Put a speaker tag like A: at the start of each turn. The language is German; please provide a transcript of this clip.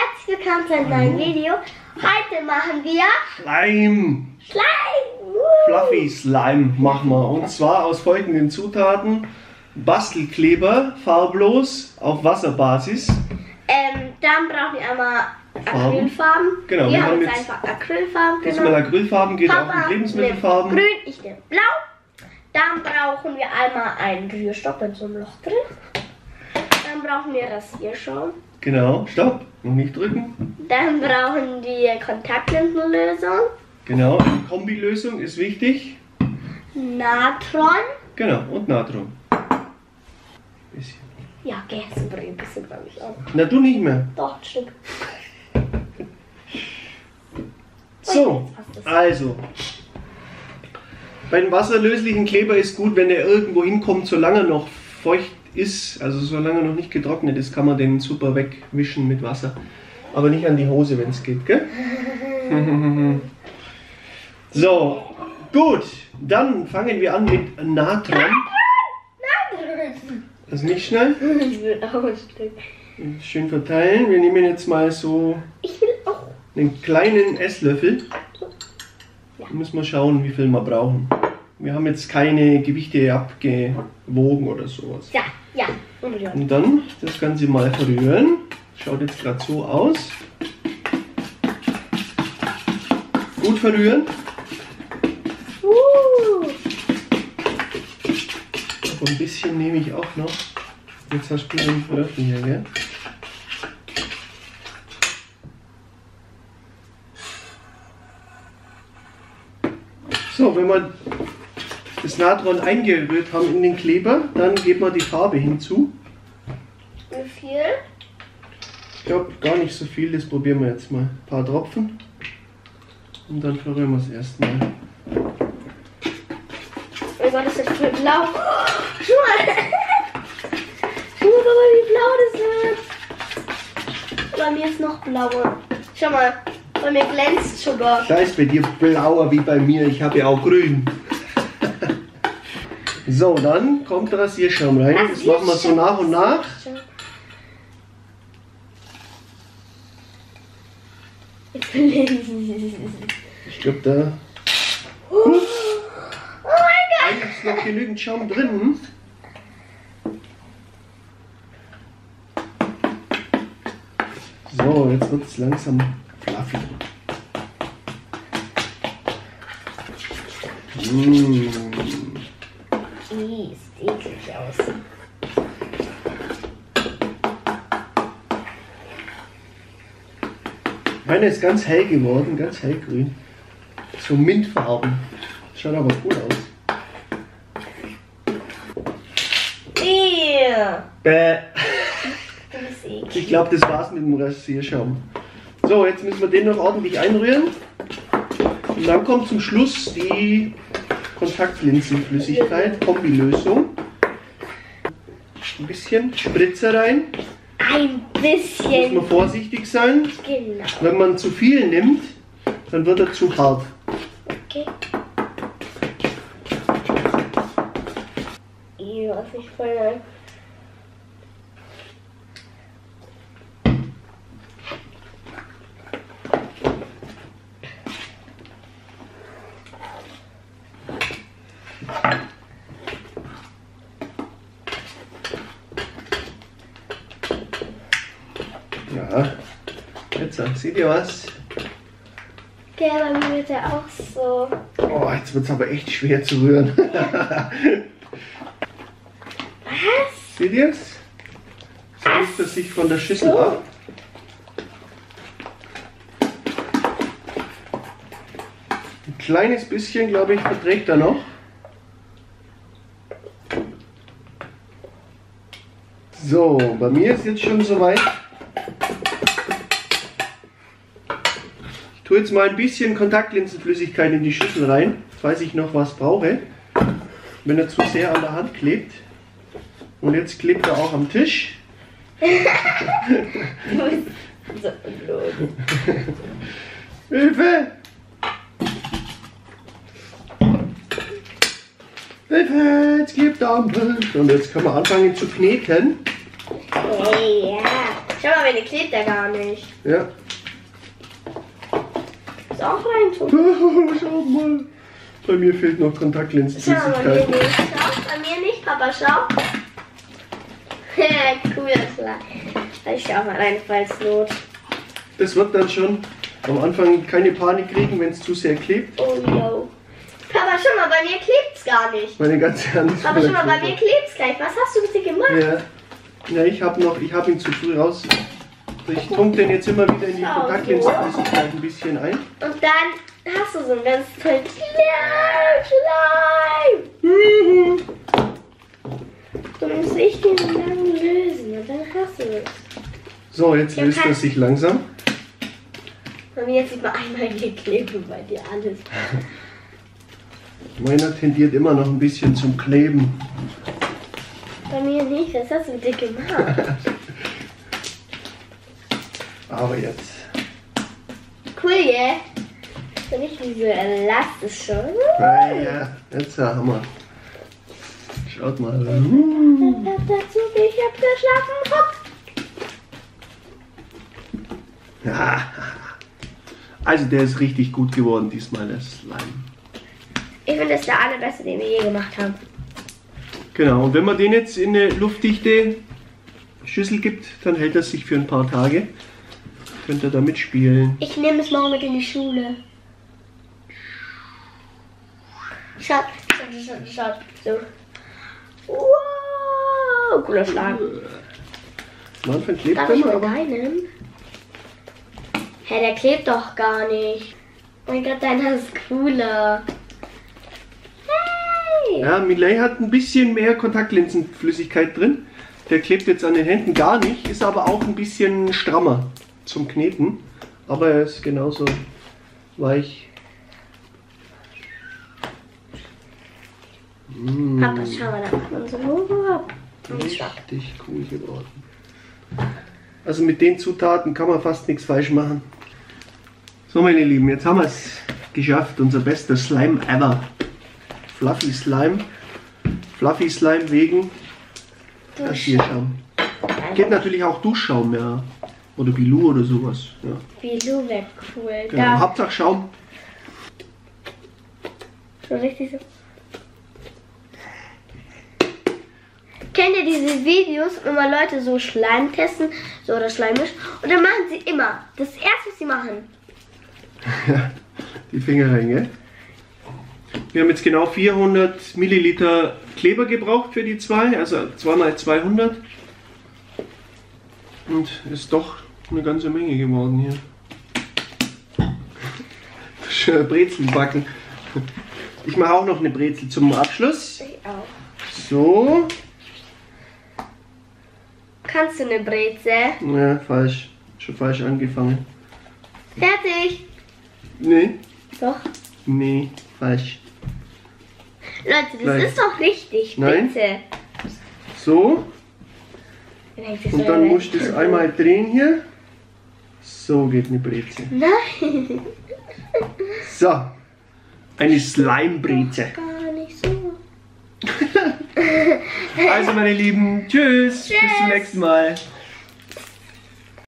A: Herzlich willkommen zu einem neuen Video. Heute machen wir
B: Schleim. Fluffy Slime machen wir. Und zwar aus folgenden Zutaten. Bastelkleber, farblos, auf Wasserbasis.
A: Dann brauchen wir einmal Acrylfarben.
B: Genau,
A: wir haben jetzt einfach Acrylfarben genommen.
B: Diesmal Acrylfarben geht auch mit Lebensmittelfarben.
A: Grün, ich nehme blau. Dann brauchen wir einmal einen Rührstock mit so einem Loch drin. Dann brauchen wir Rasierschaum.
B: Genau, stopp, noch nicht drücken.
A: Dann brauchen wir Kontaktlinsenlösung.
B: Genau, eine Kombilösung ist wichtig.
A: Natron.
B: Genau, und Natron. Bisschen.
A: Ja, Gäste bringen ein bisschen bei mich auch.
B: Na, du nicht mehr.
A: Doch, ein Stück.
B: So, also. Bei einem wasserlöslichen Kleber ist gut, wenn er irgendwo hinkommt, solange er noch feucht ist, also solange er noch nicht getrocknet ist, kann man den super wegwischen mit Wasser. Aber nicht an die Hose, wenn es geht, gell? So, gut, dann fangen wir an mit Natron. Das ist nicht schnell.
A: Ich will auch ein Stück.
B: Schön verteilen. Wir nehmen jetzt mal so
A: Ich will auch.
B: einen kleinen Esslöffel.
A: Ja.
B: Müssen wir schauen, wie viel wir brauchen. Wir haben jetzt keine Gewichte abgewogen oder sowas.
A: Ja, ja. Unrühren.
B: Und dann das Ganze mal verrühren. Schaut jetzt gerade so aus. Gut verrühren. Aber ein bisschen nehme ich auch noch. Jetzt hast du den Löffel hier, gell? So, wenn wir das Natron eingerührt haben in den Kleber, dann geben wir die Farbe hinzu.
A: Wie viel?
B: Ich glaube gar nicht so viel, das probieren wir jetzt mal. Ein paar Tropfen. Und dann verrühren wir es erstmal.
A: Oh Gott, das ist voll blau. Schau mal. Schau mal, wie blau das wird. Bei mir ist noch blauer. Schau mal, bei mir glänzt sogar.
B: Da ist bei dir blauer wie bei mir, ich habe ja auch grün. So, dann kommt der Rasierschaum rein. Das machen wir so nach und nach. Ich glaube, da
A: Oh mein Gott!
B: ist noch genügend Schaum drin. So, jetzt wird es langsam fluffy.
A: Sieht eklig aus.
B: Meine ist ganz hell geworden, ganz hellgrün. So mintfarben. Schaut aber gut aus. Bäh.
A: Du bist eklig.
B: Ich glaube, das war's mit dem Rasierschaum. So, jetzt müssen wir den noch ordentlich einrühren. Und dann kommt zum Schluss die Kontaktlinsenflüssigkeit, Kombilösung. Ein bisschen Spritzer rein.
A: Ein
B: Muss
A: bisschen.
B: man vorsichtig sein.
A: Genau.
B: Wenn man zu viel nimmt, dann wird er zu hart.
A: Okay. Ja, das ist voll nice.
B: Ja, jetzt seht ihr was?
A: Okay, bei mir wird er auch so.
B: Oh, jetzt wird es aber echt schwer zu rühren.
A: Was?
B: Seht ihr es? So löst es sich von der Schüssel ab. Ein kleines bisschen, glaube ich, verträgt er noch. So, bei mir ist jetzt schon soweit. Ich tue jetzt mal ein bisschen Kontaktlinsenflüssigkeit in die Schüssel rein, falls ich noch was brauche, wenn er zu sehr an der Hand klebt. Und jetzt klebt er auch am Tisch.
A: Du bist so blöd.
B: Hilfe! Hilfe, jetzt klebt er am Tisch. Und jetzt können wir anfangen zu kneten.
A: Hey, ja. Schau mal, bei mir klebt der gar nicht.
B: Ja.
A: Ist auch rein tun.
B: Schau mal. Bei mir fehlt noch
A: Schau,
B: Kontaktlinsenflüssigkeit.
A: bei mir nicht. Schau, bei mir nicht. Papa, schau. Cooler Slime. Ich schau mal rein, falls Not.
B: Das wird dann schon am Anfang keine Panik kriegen, wenn es zu sehr klebt.
A: Oh, yo. Papa, schau mal, bei mir klebt's gar nicht.
B: Meine ganze Hand ist
A: Papa, schau mal, bei
B: voller
A: mir klebt's gleich. Was hast du bitte gemacht?
B: Kleber. Ja, ich habe ihn zu früh raus. Ich tunke den jetzt immer wieder in die Kontaktlinsenflüssigkeit ein bisschen ein.
A: Und dann hast du so einen ganz tollen Schleim. Du musst ich den lang lösen und dann hast du es.
B: So, jetzt löst er sich langsam.
A: Bei mir sieht man einmal geklebt bei dir alles.
B: Meiner tendiert immer noch ein bisschen zum Kleben.
A: Bei mir nicht, was hast du mit dir gemacht?
B: Aber jetzt.
A: Cool, yeah? Ist nicht diese elastisch schon.
B: Ja, jetzt haben wir. Schaut mal.
A: Dazu, ich hab geschlafen. Hopp.
B: Ja. Also der ist richtig gut geworden diesmal, der Slime.
A: Ich finde, das ist der allerbeste, den wir je gemacht haben.
B: Genau, und wenn man den jetzt in eine luftdichte Schüssel gibt, dann hält er sich für ein paar Tage. Könnt ihr damit spielen.
A: Ich nehme es morgen mit in die Schule. Schaut. So. Wow, cooler Schlag.
B: Am Anfang klebt
A: Darf
B: er
A: ich
B: mal,
A: mal
B: aber
A: deinen? Hä, der klebt doch gar nicht. Oh mein Gott, deiner ist cooler. Hey!
B: ja, Miley hat ein bisschen mehr Kontaktlinsenflüssigkeit drin. Der klebt jetzt an den Händen gar nicht, ist aber auch ein bisschen strammer zum Kneten. Aber er ist genauso weich.
A: Papa, schau mal, da macht man so hoch.
B: Richtig cool geworden. Also mit den Zutaten kann man fast nichts falsch machen. So meine Lieben, jetzt haben wir es geschafft. Unser bester Slime ever. Fluffy Slime. Fluffy Slime wegen Rasierschaum. Geht natürlich auch Duschschaum, ja. Oder Bilou oder sowas. Ja.
A: Bilou wäre cool.
B: Genau.
A: Da,
B: Hauptsache Schaum.
A: so richtig so. Kennt ihr diese Videos, wo mal Leute so Schleim testen, so oder schleimisch, und dann machen sie immer das erste, was sie machen.
B: Die Finger rein, gell? Wir haben jetzt genau 400 Milliliter Kleber gebraucht für die zwei, also 2 mal 200. Und ist doch eine ganze Menge geworden hier. Schön Brezeln backen. Ich mache auch noch eine Brezel zum Abschluss.
A: Ich auch.
B: So.
A: Kannst du eine Brezel?
B: Ja, falsch. Schon falsch angefangen.
A: Fertig.
B: Nee.
A: Doch.
B: Nee, falsch.
A: Leute, das
B: Nein.
A: ist doch richtig.
B: Nein.
A: Bitte.
B: So. Und dann musst du es einmal drehen hier. So geht eine Brezel.
A: Nein.
B: So. Eine Slime-Brezel.
A: Gar nicht so.
B: Also meine Lieben, tschüss. Bis zum nächsten Mal.